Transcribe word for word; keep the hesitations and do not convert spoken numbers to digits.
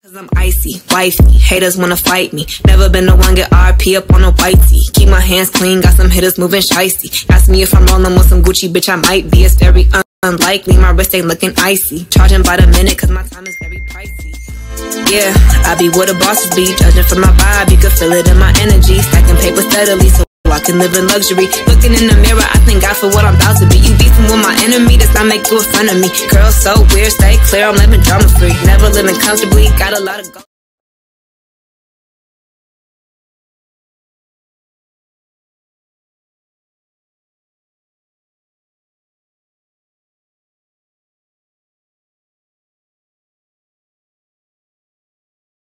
Cause I'm icy, wifey, haters wanna fight me. Never been the one get R P up on a whitey. Keep my hands clean, got some hitters moving shicey. Ask me if I'm rolling with some Gucci, bitch, I might be. It's very un unlikely, my wrist ain't looking icy. Charging by the minute, cause my time is very pricey. Yeah, I be where the bosses be. Judging from my vibe, you can feel it in my energy. Stacking paper steadily, so I can live in luxury. Looking in the mirror, I thank God for what I'm about to be. You beefing with my enemy, that's not make you a friend of me. Girl, so weird, stay clear, I'm living drama free. Never living comfortably, got a lot of go